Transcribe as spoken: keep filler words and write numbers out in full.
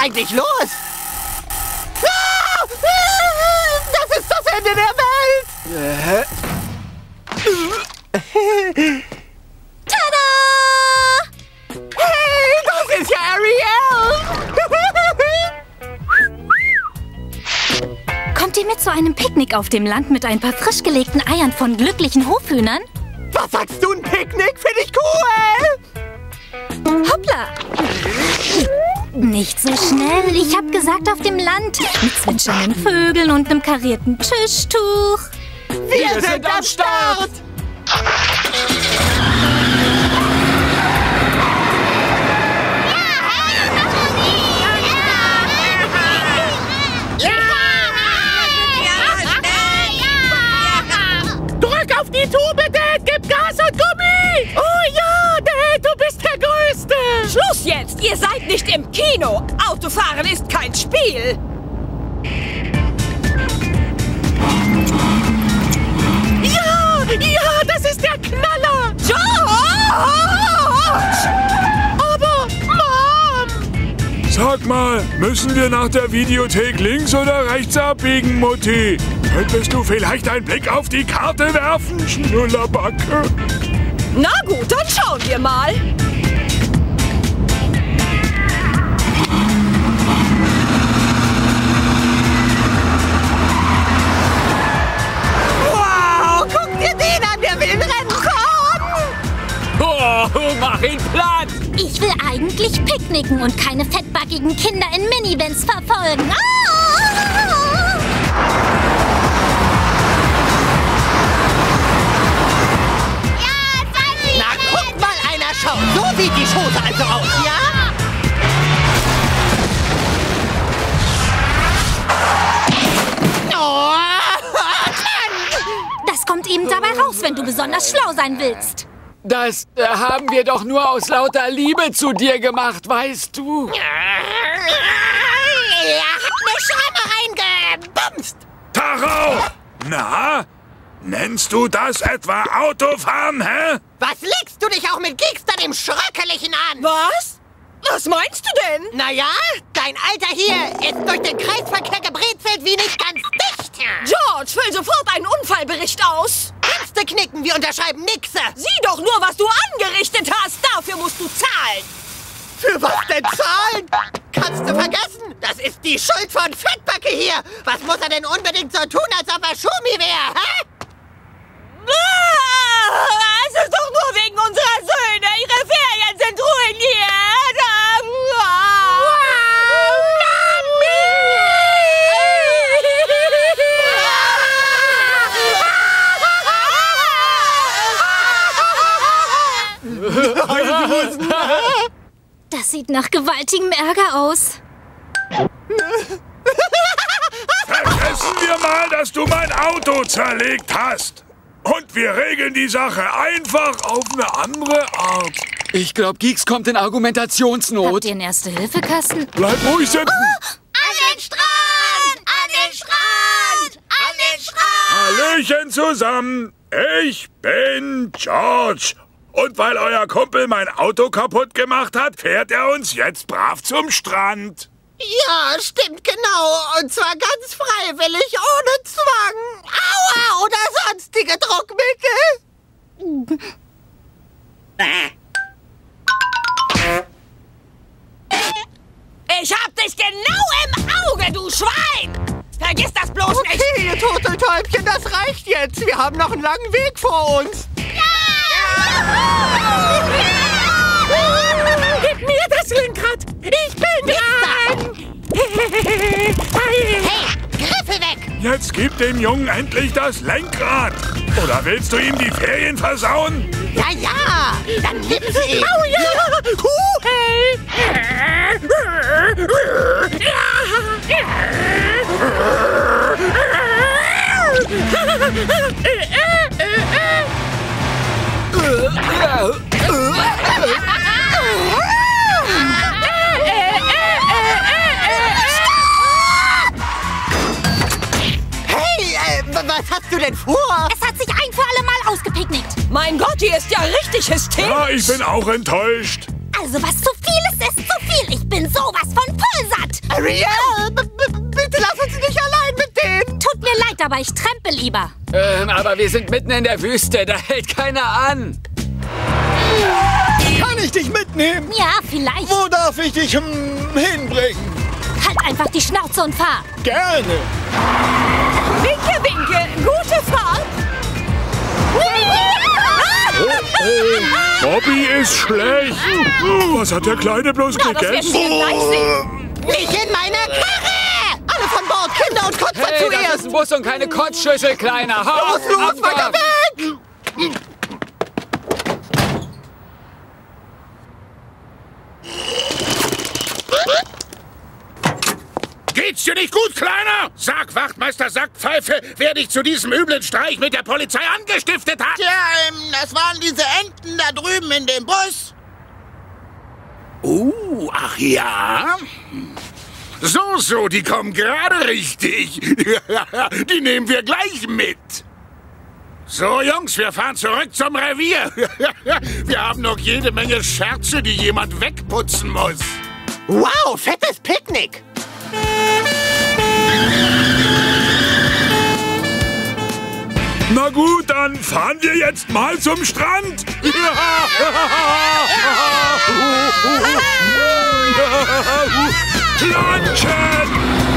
eigentlich los? Ah! Das ist das Ende der Welt! Tada! Hey, das ist ja Ariel! Kommt ihr mit zu einem Picknick auf dem Land mit ein paar frisch gelegten Eiern von glücklichen Hofhühnern? Was sagst du, ein Picknick? Finde ich cool! Hoppla! Nicht so schnell. Ich hab gesagt auf dem Land. Mit zwitschernden Vögeln und einem karierten Tischtuch. Wir, Wir sind am Start! Drück auf die Tube, Dad! Gib Gas und Gummi! Oh ja, Dad, du bist der Größte! Schluss jetzt! Ihr seid nicht im Kino! Autofahren ist kein Spiel! Ja! Ja, das ist der Knaller! George! Aber, Mom! Sag mal, müssen wir nach der Videothek links oder rechts abbiegen, Mutti? Könntest du vielleicht einen Blick auf die Karte werfen, Schnullerbacke? Na gut, dann schauen wir mal. Wow, guck dir den an, der will in Rennen kommen! Oh, mach ihn platt! Ich will eigentlich picknicken und keine fettbackigen Kinder in Minivans verfolgen. Ah! Na, guck mal einer schauen. So sieht die Chose also aus, ja? Oh, Das kommt eben dabei raus, wenn du besonders schlau sein willst. Das äh, haben wir doch nur aus lauter Liebe zu dir gemacht, weißt du? er hat eine Schramme reingebumst. Taro! Na? Nennst du das etwa Autofahren, hä? Was legst du dich auch mit Geekster dem Schröckeligen an? Was? Was meinst du denn? Naja, dein Alter hier ist durch den Kreisverkehr gebrezelt wie nicht ganz dicht. George, füll sofort einen Unfallbericht aus. Kannst du knicken, wir unterschreiben nixe. Sieh doch nur, was du angerichtet hast. Dafür musst du zahlen. Für was denn zahlen? Kannst du vergessen? Das ist die Schuld von Fettbacke hier. Was muss er denn unbedingt so tun, als ob er Schumi wäre, hä? Es ist doch nur wegen unserer Söhne. Ihre Ferien sind ruiniert. Das sieht nach gewaltigem Ärger aus. Vergessen wir mal, dass du mein Auto zerlegt hast. Und wir regeln die Sache einfach auf eine andere Art. Ich glaube, Geeks kommt in Argumentationsnot. Habt ihr einen Erste-Hilfe-Kasten? Bleib ruhig sitzen. An den Strand! An den Strand! An den Strand! Hallöchen zusammen. Ich bin George. Und weil euer Kumpel mein Auto kaputt gemacht hat, fährt er uns jetzt brav zum Strand. Ja, stimmt genau. Und zwar ganz freiwillig, ohne Zwang. Aua oder sonstige Druckmittel. Ich hab dich genau im Auge, du Schwein! Vergiss das bloß Okay, nicht! ihr Turteltäubchen, das reicht jetzt. Wir haben noch einen langen Weg vor uns. Gib mir das Lenkrad! Ich bin dran! Hey, Griffel weg! Jetzt gib dem Jungen endlich das Lenkrad. Oder willst du ihm die Ferien versauen? Ja, ja, dann nimm sie ihm. Oh ja! Huh, hey! Hey, äh, was hast du denn vor? Es hat sich ein für alle Mal ausgepicknickt. Mein Gott, hier ist ja richtig hysterisch! Ja, ich bin auch enttäuscht. Also was zu viel ist, ist zu viel. Ich bin sowas von voll satt. Ariel, b- b- bitte lass uns nicht allein mit denen. Tut mir leid, aber ich trempe lieber. Ähm, aber wir sind mitten in der Wüste, da hält keiner an. Kann ich dich mitnehmen? Ja, vielleicht. Wo darf ich dich hm, hinbringen? Halt einfach die Schnauze und fahr. Gerne. Winke, winke. Gute Fahrt. Bobby ist schlecht. Was hat der Kleine bloß Das werden gegessen? wir gleich sehen. Nicht in meiner Karre! Alle von Bord, Kinder und Kotzer Hey, das zuerst! ist ein Bus und keine Kotzschüssel, Kleiner. Hau Los, los, weiter ab! weg! Geht's dir nicht gut, Kleiner? Sag, Wachtmeister Sackpfeife, wer dich zu diesem üblen Streich mit der Polizei angestiftet hat. Tja, ähm, das waren diese Enten da drüben in dem Bus. Uh, ach ja? So, so, die kommen gerade richtig. Die nehmen wir gleich mit. So, Jungs, wir fahren zurück zum Revier. Wir haben noch jede Menge Scherze, die jemand wegputzen muss. Wow, fettes Picknick! Na gut, dann fahren wir jetzt mal zum Strand. Planschen!